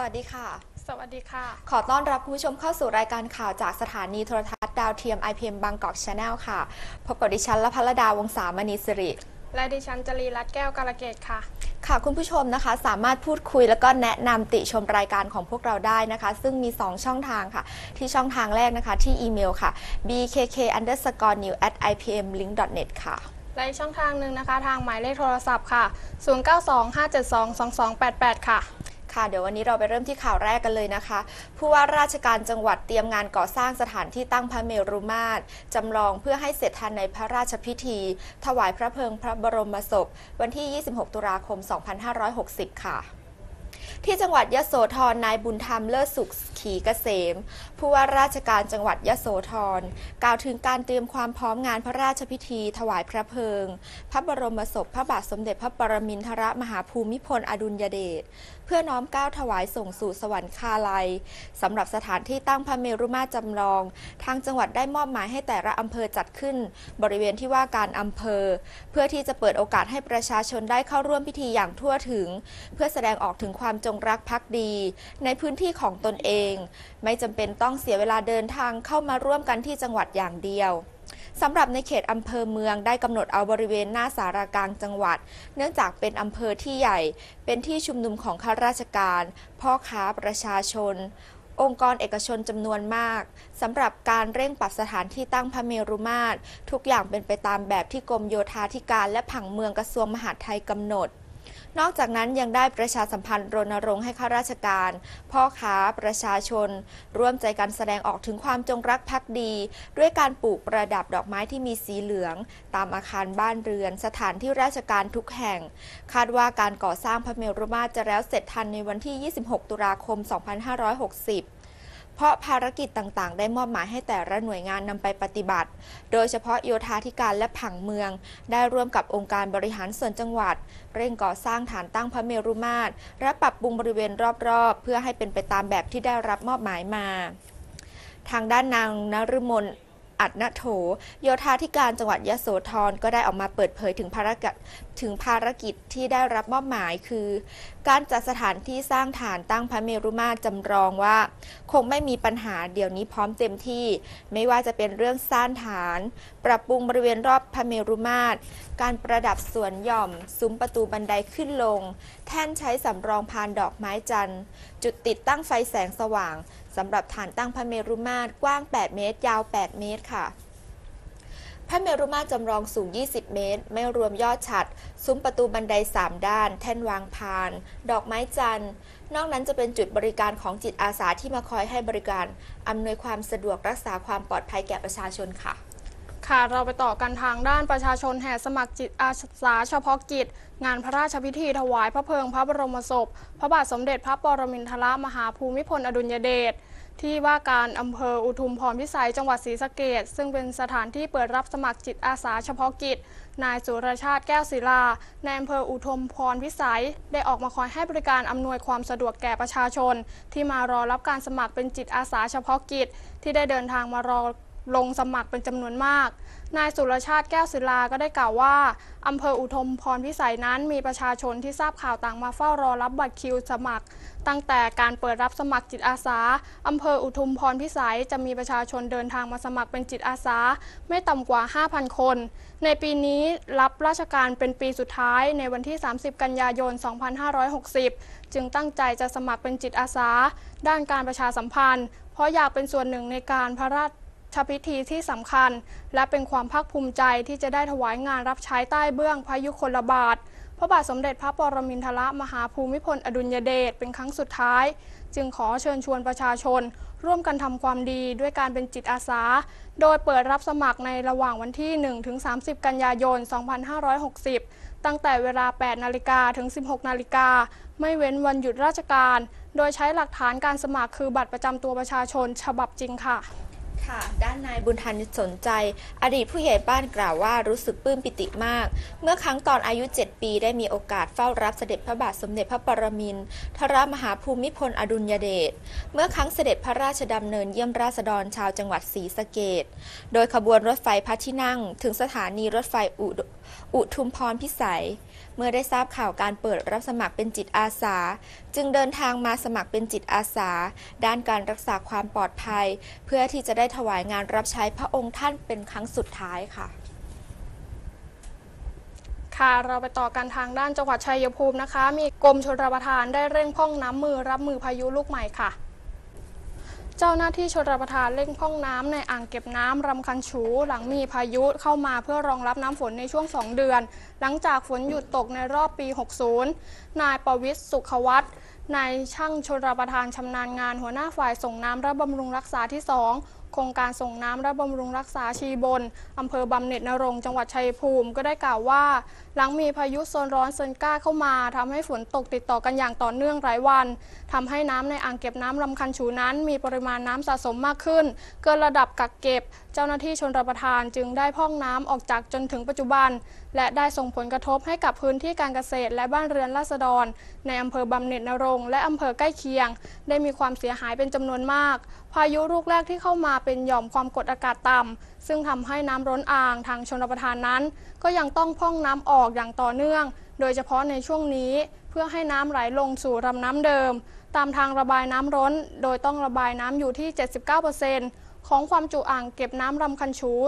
วัสดีค่ะสวัสดีค่ะขอต้อนรับผู้ชมเข้าสู่รายการข่าวจากสถานีโทรทัศน์ดาวเทียม IPM บางกอก Channel ค่ะพบกับดิฉันละพัลดาวงศามณีสิริและดิฉันจรีรัตน์แก้วกาลเกตค่ะค่ะคุณผู้ชมนะคะสามารถพูดคุยแล้วก็แนะนำติชมรายการของพวกเราได้นะคะซึ่งมี2ช่องทางค่ะที่ช่องทางแรกนะคะที่อีเมลค่ะ bkk_new@ipmlink.net ค่ะและอีกช่องทางหนึ่งนะคะทางหมายเลขโทรศัพท์ค่ะ0925722288ค่ะค่ะเดี๋ยววันนี้เราไปเริ่มที่ข่าวแรกกันเลยนะคะผู้ว่าราชการจังหวัดเตรียมงานก่อสร้างสถานที่ตั้งพระเมรุมาตรจำลองเพื่อให้เสร็จทันในพระราชพิธีถวายพระเพลิงพระบรมศพวันที่ 26 ตุลาคม 2560 ค่ะที่จังหวัดยโสธรนายบุญธรรมเลิศสุขขีเกษมผู้ว่าราชการจังหวัดยโสธรกล่าวถึงการเตรียมความพร้อมงานพระราชพิธีถวายพระเพลิงพระบรมศพพระบาทสมเด็จพระปรมินทรมหาภูมิพลอดุลยเดชเพื่อน้อมเกล้าถวายส่งสู่สวรรคาลัยสำหรับสถานที่ตั้งพระเมรุมาตรจำลองทางจังหวัดได้มอบหมายให้แต่ละอำเภอจัดขึ้นบริเวณที่ว่าการอำเภอเพื่อที่จะเปิดโอกาสให้ประชาชนได้เข้าร่วมพิธีอย่างทั่วถึงเพื่อแสดงออกถึงความจงรักภักดีในพื้นที่ของตนเองไม่จำเป็นต้องเสียเวลาเดินทางเข้ามาร่วมกันที่จังหวัดอย่างเดียวสำหรับในเขตอำเภอเมืองได้กำหนดเอาบริเวณหน้าศาลากลางจังหวัดเนื่องจากเป็นอำเภอที่ใหญ่เป็นที่ชุมนุมของข้าราชการพ่อค้าประชาชนองค์กรเอกชนจำนวนมากสำหรับการเร่งปรับสถานที่ตั้งพระเมรุมาตรทุกอย่างเป็นไปตามแบบที่กรมโยธาธิการและผังเมืองกระทรวงมหาดไทยกำหนดนอกจากนั้นยังได้ประชาสัมพันธ์รณรงค์ให้ข้าราชการพ่อค้าประชาชนร่วมใจกันแสดงออกถึงความจงรักภักดีด้วยการปลูกประดับดอกไม้ที่มีสีเหลืองตามอาคารบ้านเรือนสถานที่ราชการทุกแห่งคาดว่าการก่อสร้างพระเมรุมาตรจะแล้วเสร็จทันในวันที่ 26 ตุลาคม 2560เพราะภารกิจต่างๆได้มอบหมายให้แต่ละหน่วยงานนำไปปฏิบัติโดยเฉพาะโยธาธิการและผังเมืองได้ร่วมกับองค์การบริหารส่วนจังหวัดเร่งก่อสร้างฐานตั้งพระเมรุมาตรและปรับปรุงบริเวณรอบๆเพื่อให้เป็นไปตามแบบที่ได้รับมอบหมายมาทางด้านนางนฤมลอัดณโถโยธาธิการจังหวัดยโสธรก็ได้ออกมาเปิดเผยถึงภารกิจที่ได้รับมอบหมายคือการจัดสถานที่สร้างฐานตั้งพระเมรุมาตรจำลองว่าคงไม่มีปัญหาเดี๋ยวนี้พร้อมเต็มที่ไม่ว่าจะเป็นเรื่องสร้างฐานปรับปรุงบริเวณรอบพระเมรุมาตรการประดับสวนหย่อมซุ้มประตูบันไดขึ้นลงแท่นใช้สำรองพานดอกไม้จันทร์จุดติดตั้งไฟแสงสว่างสำหรับฐานตั้งพระเมรุมาตรกว้าง8เมตรยาว8เมตรค่ะพระเมรุมาตรจำลองสูง20เมตรไม่รวมยอดฉัตรซุ้มประตูบันได3ด้านแท่นวางพานดอกไม้จันทร์นอกนั้นจะเป็นจุดบริการของจิตอาสาที่มาคอยให้บริการอำนวยความสะดวกรักษาความปลอดภัยแก่ประชาชนค่ะค่ะเราไปต่อกันทางด้านประชาชนแห่สมัครจิตอาสาเฉพาะกิจงานพระราชพิธีถวายพระเพลิงพระบรมศพพระบาทสมเด็จพระปรมินทรมหาภูมิพลอดุลยเดชที่ว่าการอำเภออุทุมพรพิสัยจังหวัดศรีสะเกษซึ่งเป็นสถานที่เปิดรับสมัครจิตอาสาเฉพาะกิจนายสุรชาติแก้วศิลาในอำเภออุทุมพรพิสัยได้ออกมาคอยให้บริการอำนวยความสะดวกแก่ประชาชนที่มารอรับการสมัครเป็นจิตอาสาเฉพาะกิจที่ได้เดินทางมารอลงสมัครเป็นจำนวนมากนายสุรชาติแก้วศิลาก็ได้กล่าวว่าอำเภออุทุมพรพิสัยนั้นมีประชาชนที่ทราบข่าวต่างมาเฝ้ารอรับบัตรคิวสมัครตั้งแต่การเปิดรับสมัครจิตอาสาอำเภออุทุมพรพิสัยจะมีประชาชนเดินทางมาสมัครเป็นจิตอาสาไม่ต่ำกว่า 5,000 คนในปีนี้รับราชการเป็นปีสุดท้ายในวันที่ 30 กันยายน 2560 จึงตั้งใจจะสมัครเป็นจิตอาสาด้านการประชาสัมพันธ์เพราะอยากเป็นส่วนหนึ่งในการพระราชพิธีที่สำคัญและเป็นความภาคภูมิใจที่จะได้ถวายงานรับใช้ใต้เบื้องพระยุคลบาทพระบาทสมเด็จพระปรมินทรมหาภูมิพลอดุลยเดชเป็นครั้งสุดท้ายจึงขอเชิญชวนประชาชนร่วมกันทำความดีด้วยการเป็นจิตอาสาโดยเปิดรับสมัครในระหว่างวันที่ 1-30 กันยายน 2560 ตั้งแต่เวลา 8 นาฬิกาถึง 16 นาฬิกาไม่เว้นวันหยุดราชการโดยใช้หลักฐานการสมัครคือบัตรประจำตัวประชาชนฉบับจริงค่ะด้านนายบุญทันสนใจอดีตผู้ใหญ่บ้านกล่าวว่ารู้สึกปลื้มปิติมากเมื่อครั้งตอนอายุ7 ปีได้มีโอกาสเฝ้ารับเสด็จพระบาทสมเด็จพระปรมินทรมหาภูมิพลอดุลยเดชเมื่อครั้งเสด็จพระราชดำเนินเยี่ยมราษฎรชาวจังหวัดศรีสะเกษโดยขบวนรถไฟพระที่นั่งถึงสถานีรถไฟอุทุมพรพิสัยเมื่อได้ทราบข่าวการเปิดรับสมัครเป็นจิตอาสาจึงเดินทางมาสมัครเป็นจิตอาสาด้านการรักษาความปลอดภัยเพื่อที่จะได้ถวายงานรับใช้พระองค์ท่านเป็นครั้งสุดท้ายค่ะค่ะเราไปต่อกันทางด้านจังหวัดชัยภูมินะคะมีกรมชลประทานได้เร่งพร่องน้ำมือรับมือพายุลูกใหม่ค่ะเจ้าหน้าที่ชลประทานเร่งพร่องน้ำในอ่างเก็บน้ำรำคันฉูหลังมีพายุเข้ามาเพื่อรองรับน้ำฝนในช่วง2 เดือนหลังจากฝนหยุดตกในรอบปี 60 นายประวิตร สุขวัฒน์นายช่างชลประทานชำนาญงานหัวหน้าฝ่ายส่งน้ำและบำรุงรักษาที่ 2โครงการส่งน้ำและบำรุงรักษาชีบนอำเภอบำเหน็จนรงค์จังหวัดชัยภูมิก็ได้กล่าวว่าหลังมีพายุโซนร้อนเซินก้าเข้ามาทำให้ฝนตกติดต่อกันอย่างต่อเนื่องหลายวันทำให้น้ำในอ่างเก็บน้ำลำคันฉูนั้นมีปริมาณน้ำสะสมมากขึ้นเกินระดับกักเก็บเจ้าหน้าที่ชลประทานจึงได้พร่องน้ำออกจากจนถึงปัจจุบันและได้ส่งผลกระทบให้กับพื้นที่การเกษตรและบ้านเรือนราษฎรในอำเภอบำเหน็จนรงค์และอำเภอใกล้เคียงได้มีความเสียหายเป็นจำนวนมากพายุลูกแรกที่เข้ามาเป็นหย่อมความกดอากาศต่ำซึ่งทำให้น้ำล้นอ่างทางชลประทานนั้นก็ยังต้องพร่องน้ำออกอย่างต่อเนื่องโดยเฉพาะในช่วงนี้เพื่อให้น้ำไหลลงสู่ลำน้ำเดิมตามทางระบายน้ำล้นโดยต้องระบายน้ำอยู่ที่ 79%ของความจุอ่างเก็บน้ำลำคันฉู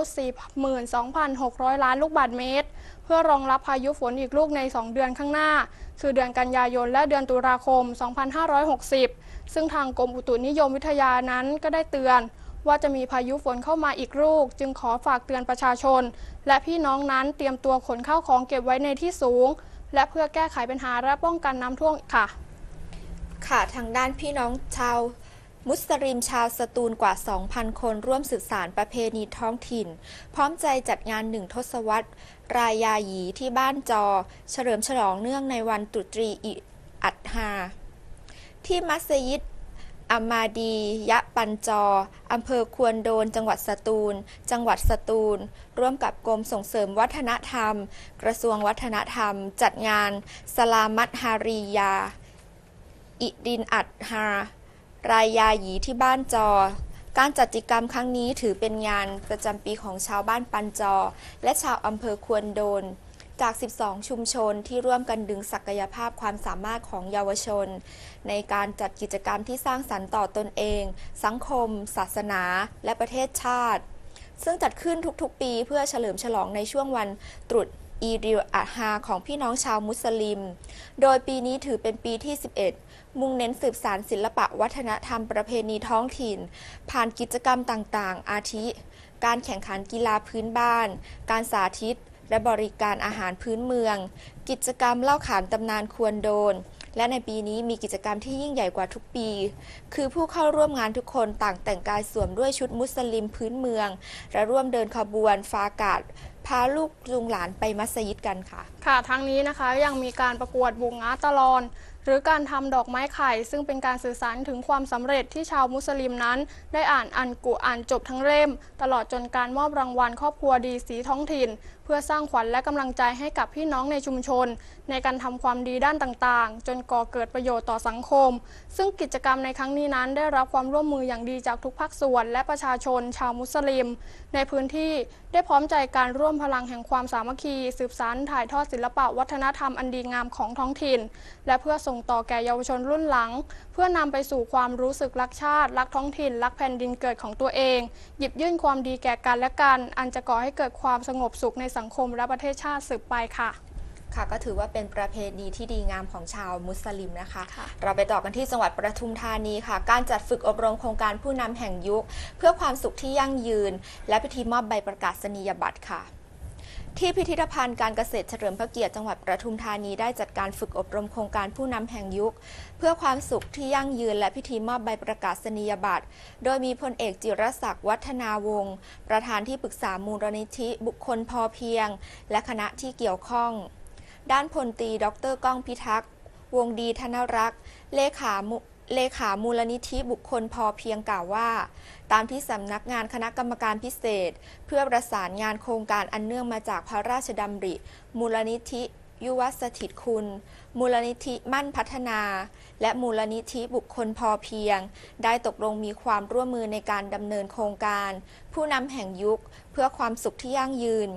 42,600 ล้านลูกบาศก์เมตรเพื่อรองรับพายุฝนอีกลูกใน2 เดือนข้างหน้าคือเดือนกันยายนและเดือนตุลาคม 2560 ซึ่งทางกรมอุตุนิยมวิทยานั้นก็ได้เตือนว่าจะมีพายุฝนเข้ามาอีกลูกจึงขอฝากเตือนประชาชนและพี่น้องนั้นเตรียมตัวขนข้าวของเก็บไว้ในที่สูงและเพื่อแก้ไขปัญหาและป้องกันน้ำท่วมค่ะทางด้านพี่น้องชาวมุสลิมชาวสตูลกว่า 2,000 คนร่วมสืบสานประเพณีท้องถิ่นพร้อมใจจัดงาน1 ทศวรรษรายาหยีที่บ้านจอเฉลิมฉลองเนื่องในวันตรุษอีดอัฎฮาที่มัสยิดอัมมาดียะปันจออำเภอควนโดนจังหวัดสตูลร่วมกับกรมส่งเสริมวัฒนธรรมกระทรวงวัฒนธรรมจัดงานสลามัตฮารียาอิดินอัดฮารายาหยีที่บ้านจอการจัดกิจกรรมครั้งนี้ถือเป็นงานประจำปีของชาวบ้านปันจอและชาวอำเภอควนโดนจาก 12 ชุมชนที่ร่วมกันดึงศักยภาพความสามารถของเยาวชนในการจัดกิจกรรมที่สร้างสรรค์ต่อตนเองสังคมศาสนาและประเทศชาติซึ่งจัดขึ้นทุกๆปีเพื่อเฉลิมฉลองในช่วงวันตรุษอีดิลอัฎฮาของพี่น้องชาวมุสลิมโดยปีนี้ถือเป็นปีที่ 11 มุ่งเน้นสืบสานศิลปะวัฒนธรรมประเพณีท้องถิ่นผ่านกิจกรรมต่างๆอาทิการแข่งขันกีฬาพื้นบ้านการสาธิตและบริการอาหารพื้นเมืองกิจกรรมเล่าขานตำนานควนโดนและในปีนี้มีกิจกรรมที่ยิ่งใหญ่กว่าทุกปีคือผู้เข้าร่วมงานทุกคนต่างแต่งกายสวมด้วยชุดมุสลิมพื้นเมืองและร่วมเดินขบวนฟากาศพาลูกจูงหลานไปมัสยิดกันค่ะทั้งนี้นะคะยังมีการประกวดวงงาตะลอนหรือการทำดอกไม้ไข่ซึ่งเป็นการสื่อสารถึงความสำเร็จที่ชาวมุสลิมนั้นได้อ่านอัลกุรอานจบทั้งเล่มตลอดจนการมอบรางวัลครอบครัวดีสีท้องถิ่นเพื่อสร้างขวัญและกำลังใจให้กับพี่น้องในชุมชนในการทำความดีด้านต่างๆจนก่อเกิดประโยชน์ต่อสังคมซึ่งกิจกรรมในครั้งนี้นั้นได้รับความร่วมมืออย่างดีจากทุกภาคส่วนและประชาชนชาวมุสลิมในพื้นที่ได้พร้อมใจการร่วมพลังแห่งความสามัคคีสืบสานถ่ายทอดศิลปะวัฒนธรรมอันดีงามของท้องถิ่นและเพื่อส่งต่อแก่เยาวชนรุ่นหลังเพื่อนำไปสู่ความรู้สึกรักชาติรักท้องถิ่นรักแผ่นดินเกิดของตัวเองหยิบยื่นความดีแก่กันและกันอันจะก่อให้เกิดความสงบสุขในสังคมและประเทศชาติสืบไปค่ะก็ถือว่าเป็นประเพณีที่ดีงามของชาวมุสลิมนะคะเราไปต่อกันที่จังหวัดปทุมธานีค่ะการจัดฝึกอบรมโครงการผู้นำแห่งยุคเพื่อความสุขที่ยั่งยืนและพิธีมอบใบประกาศนียบัตรค่ะที่พิพิธภัณฑ์การเกษตรเฉลิมพระเกียรติจังหวัดปทุมธานีได้จัดการฝึกอบรมโครงการผู้นำแห่งยุคเพื่อความสุขที่ยั่งยืนและพิธีมอบใบประกาศนียบัตรโดยมีพลเอกจิรศักดิ์วัฒนาวงศ์ประธานที่ปรึกษามูลนิธิบุคคลพอเพียงและคณะที่เกี่ยวข้องด้านพลตรีดร.ก้องพิทักษ์วงดีธนรักษ์เลขามูลนิธิบุคคลพอเพียงกล่าวว่าตามที่สำนักงานคณะกรรมการพิเศษเพื่อประสานงานโครงการอันเนื่องมาจากพระราชดำริมูลนิธิยุวสถิตคุณมูลนิธิมั่นพัฒนาและมูลนิธิบุคคลพอเพียงได้ตกลงมีความร่วมมือในการดำเนินโครงการผู้นำแห่งยุคเพื่อความสุขที่ยั่งยืน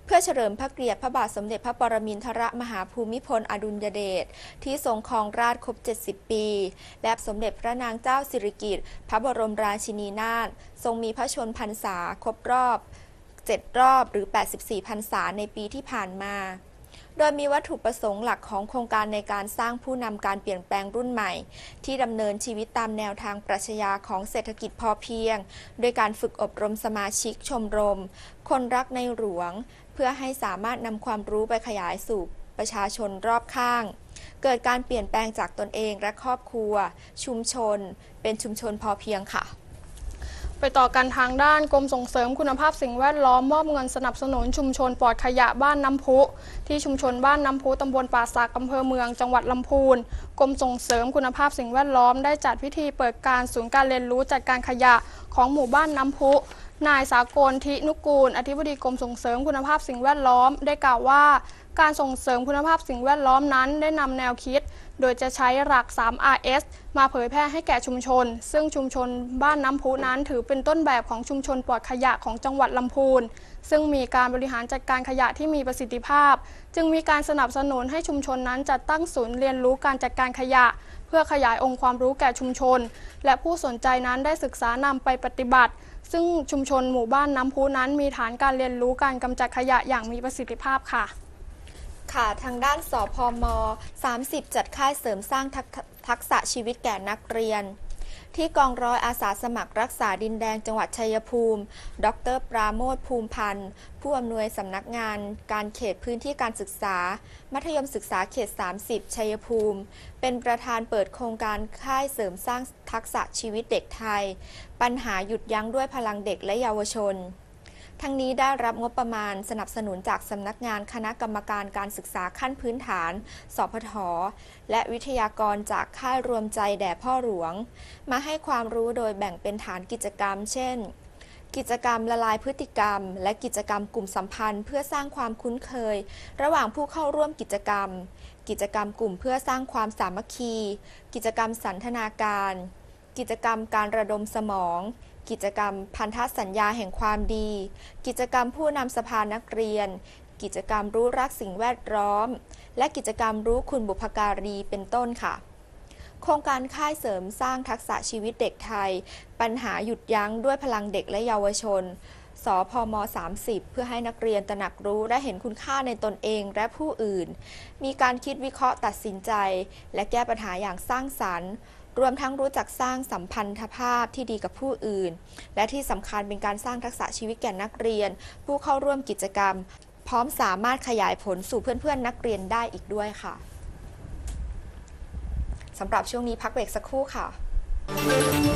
เพื่อเฉลิมพระเกียรติพระบาทสมเด็จพระปรมินทรมหาภูมิพลอดุลยเดชที่ทรงครองราชย์ครบ 70 ปี และสมเด็จพระนางเจ้าสิริกิติ์พระบรมราชินีนาถทรงมีพระชนพรรษาครบรอบ 7 รอบหรือ 84 พรรษาในปีที่ผ่านมา โดยมีวัตถุประสงค์หลักของโครงการในการสร้างผู้นำการเปลี่ยนแปลงรุ่นใหม่ที่ดำเนินชีวิตตามแนวทางปรัชญาของเศรษฐกิจพอเพียงโดยการฝึกอบรมสมาชิกชมรมคนรักในหลวงเพื่อให้สามารถนำความรู้ไปขยายสู่ประชาชนรอบข้างเกิดการเปลี่ยนแปลงจากตนเองและครอบครัวชุมชนเป็นชุมชนพอเพียงค่ะไปต่อกันทางด้านกรมส่งเสริมคุณภาพสิ่งแวดล้อมมอบเงินสนับสนุนชุมชนปลอดขยะบ้านน้ำพุที่ชุมชนบ้านน้ำพุตำบลป่าสักอำเภอเมืองจังหวัดลำพูนกรมส่งเสริมคุณภาพสิ่งแวดล้อมได้จัดพิธีเปิดการศูนย์การเรียนรู้จัดการขยะของหมู่บ้านน้ำพุนายสากลทินุกูลอธิบดีกรมส่งเสริมคุณภาพสิ่งแวดล้อมได้กล่าวว่าการส่งเสริมคุณภาพสิ่งแวดล้อมนั้นได้นำแนวคิดโดยจะใช้หลัก 3RS มาเผยแพร่ให้แก่ชุมชนซึ่งชุมชนบ้านน้ำพุนั้นถือเป็นต้นแบบของชุมชนปลอดขยะของจังหวัดลำพูนซึ่งมีการบริหารจัดการขยะที่มีประสิทธิภาพจึงมีการสนับสนุนให้ชุมชนนั้นจัดตั้งศูนย์เรียนรู้การจัดการขยะเพื่อขยายองค์ความรู้แก่ชุมชนและผู้สนใจนั้นได้ศึกษานำไปปฏิบัติซึ่งชุมชนหมู่บ้านน้ำพุนั้นมีฐานการเรียนรู้การกำจัดขยะอย่างมีประสิทธิภาพค่ะทางด้านสพม30จัดค่ายเสริมสร้างทักษะชีวิตแก่นักเรียนที่กองร้อยอาสาสมัครรักษาดินแดงจังหวัดชัยภูมิดร.ปราโมทย์ภูมิพันธ์ผู้อำนวยสำนักงานการเขตพื้นที่การศึกษามัธยมศึกษาเขต30ชัยภูมิเป็นประธานเปิดโครงการค่ายเสริมสร้างทักษะชีวิตเด็กไทยปัญหาหยุดยั้งด้วยพลังเด็กและเยาวชนทั้งนี้ได้รับงบประมาณสนับสนุนจากสำนักงานคณะกรรมการการศึกษาขั้นพื้นฐานสพทและวิทยากรจากค่ายรวมใจแด่พ่อหลวงมาให้ความรู้โดยแบ่งเป็นฐานกิจกรรมเช่นกิจกรรมละลายพฤติกรรมและกิจกรรมกลุ่มสัมพันธ์เพื่อสร้างความคุ้นเคยระหว่างผู้เข้าร่วมกิจกรรมกิจกรรมกลุ่มเพื่อสร้างความสามัคคีกิจกรรมสันทนาการกิจกรรมการระดมสมองกิจกรรมพันธสัญญาแห่งความดีกิจกรรมผู้นำสภานักเรียนกิจกรรมรู้รักสิ่งแวดล้อมและกิจกรรมรู้คุณบุพการีเป็นต้นค่ะโครงการค่ายเสริมสร้างทักษะชีวิตเด็กไทยปัญหาหยุดยั้งด้วยพลังเด็กและเยาวชนสพม30เพื่อให้นักเรียนตระหนักรู้และเห็นคุณค่าในตนเองและผู้อื่นมีการคิดวิเคราะห์ตัดสินใจและแก้ปัญหาอย่างสร้างสรรค์รวมทั้งรู้จักสร้างสัมพันธภาพที่ดีกับผู้อื่นและที่สำคัญเป็นการสร้างทักษะชีวิตแก่นักเรียนผู้เข้าร่วมกิจกรรมพร้อมสามารถขยายผลสู่เพื่อนๆนักเรียนได้อีกด้วยค่ะสำหรับช่วงนี้พักเบรกสักครู่ค่ะ